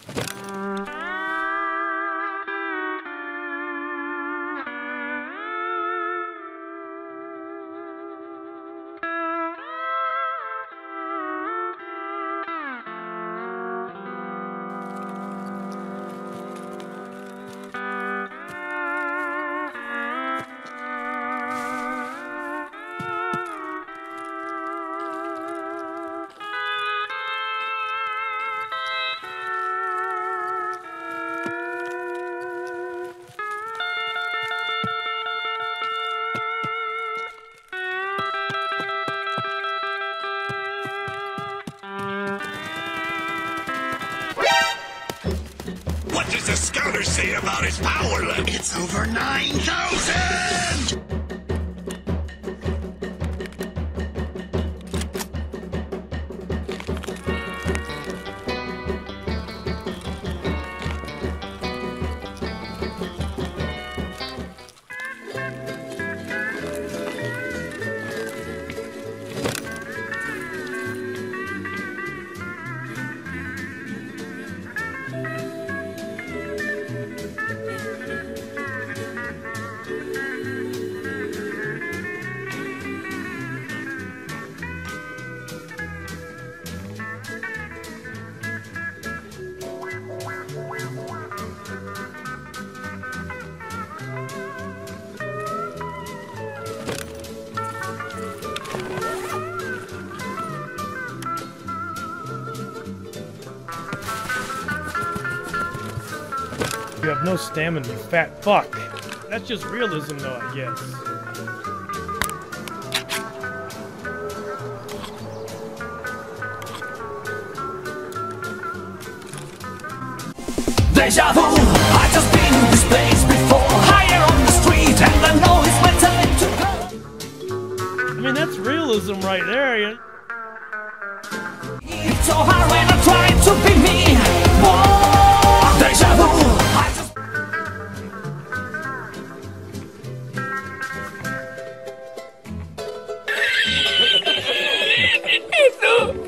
What does the scouter say about his power level? It's over 9,000! You have no stamina, you fat fuck. That's just realism though, I guess. Deja vu, I just been in this place before. Higher on the street and I know it's my time to go. I mean, that's realism right there. It's so hard when I try to be me. Whoa, deja vu, I just... Itu